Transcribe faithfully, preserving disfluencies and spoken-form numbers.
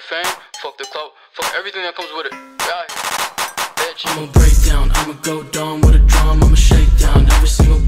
fame, fuck the clout, fuck everything that comes with it. Yeah, bitch. I'ma break down, I'ma go down with a drum, I'ma shake down every single